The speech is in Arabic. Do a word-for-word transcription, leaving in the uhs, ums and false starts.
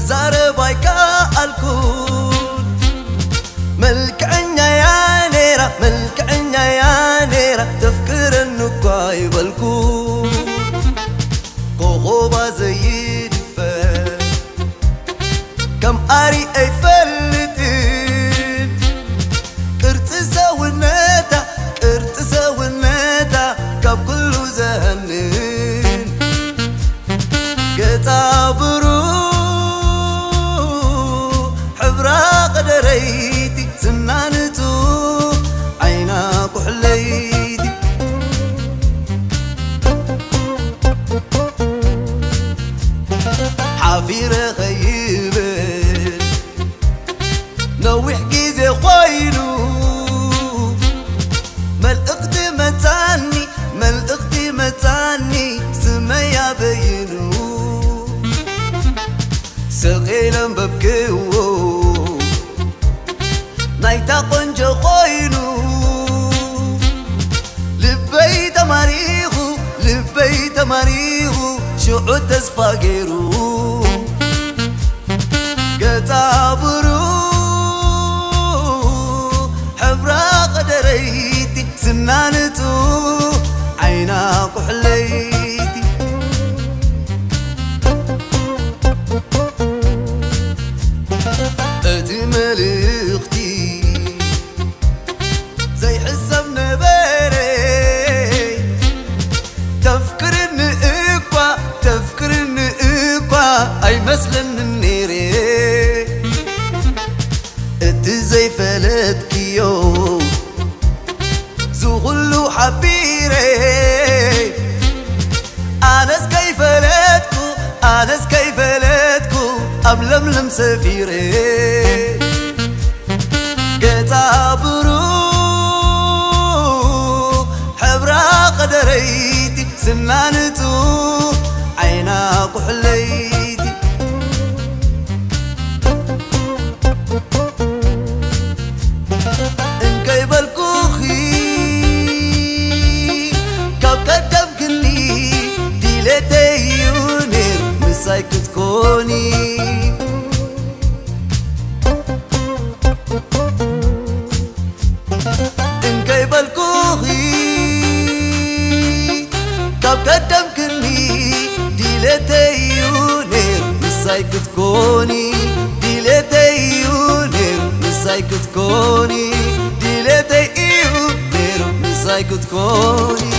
كزارب بايكا الكون ملكعنا يا نيرة ملكعنا يا نيرة تفكر النكا يبالكون كوخوبا زي دفا كم أري أي فلتين كرت ساوناتا كرت ساوناتا كاب كلو زهنين كتابرو حبرا قدريتي زنانتو عيناك وحليتي حافيرة خيبت نوح جيزي خوينو ملقت متاني ملقت متاني سميا بينو سغيلا ببكيو نايتا قنجو خوينو لبيت مريخو لبيت مريخو شعود تسفاقيرو كتابرو حبرا قدريتي سنانتو عيناك وحليتي اتي مليختي زي حسب نباري تفكر ان اقوى تفكر ان اقوى اي مثل النيري اتي زي فلت كيو زغلو حبيري انس كيف لتكو انس كيف لتكو أبلملم سفيري كتابرو حبرا قدريتي سنانتو عيناك وحليتي انكيب الكوخي كاب قدم كني ديلتي يونير مسايك تكوني انكيب الكوخي كاب قدم كني ديلتي يونير مسايك تكوني ديلتي يونير مسايك تكوني ديلتي يونير مسايك تكوني